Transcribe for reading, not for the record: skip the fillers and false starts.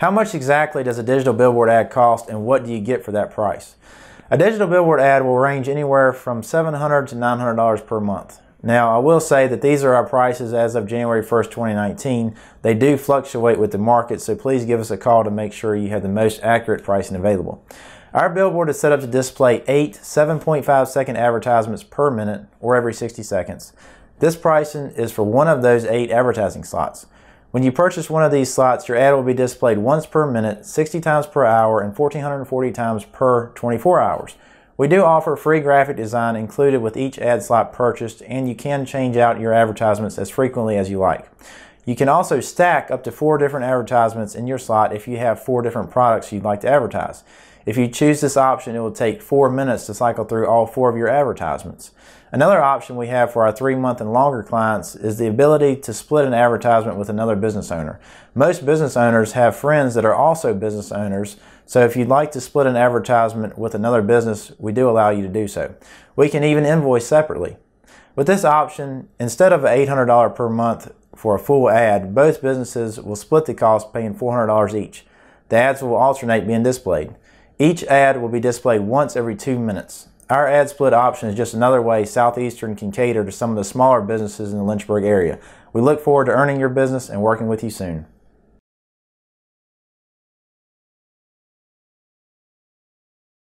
How much exactly does a digital billboard ad cost, and what do you get for that price? A digital billboard ad will range anywhere from $700 to $900 per month. Now, I will say that these are our prices as of January 1st, 2019. They do fluctuate with the market, so please give us a call to make sure you have the most accurate pricing available. Our billboard is set up to display 8 7.5-second advertisements per minute, or every 60 seconds. This pricing is for one of those 8 advertising slots. When you purchase one of these slots, your ad will be displayed once per minute, 60 times per hour, and 1,440 times per 24 hours. We do offer free graphic design included with each ad slot purchased, and you can change out your advertisements as frequently as you like. You can also stack up to 4 different advertisements in your slot if you have 4 different products you'd like to advertise. If you choose this option, it will take 4 minutes to cycle through all 4 of your advertisements. Another option we have for our 3-month and longer clients is the ability to split an advertisement with another business owner. Most business owners have friends that are also business owners, so if you'd like to split an advertisement with another business, we do allow you to do so. We can even invoice separately. With this option, instead of $800 per month for a full ad, both businesses will split the cost, paying $400 each. The ads will alternate being displayed. Each ad will be displayed once every 2 minutes. Our ad split option is just another way Southeastern can cater to some of the smaller businesses in the Lynchburg area. We look forward to earning your business and working with you soon.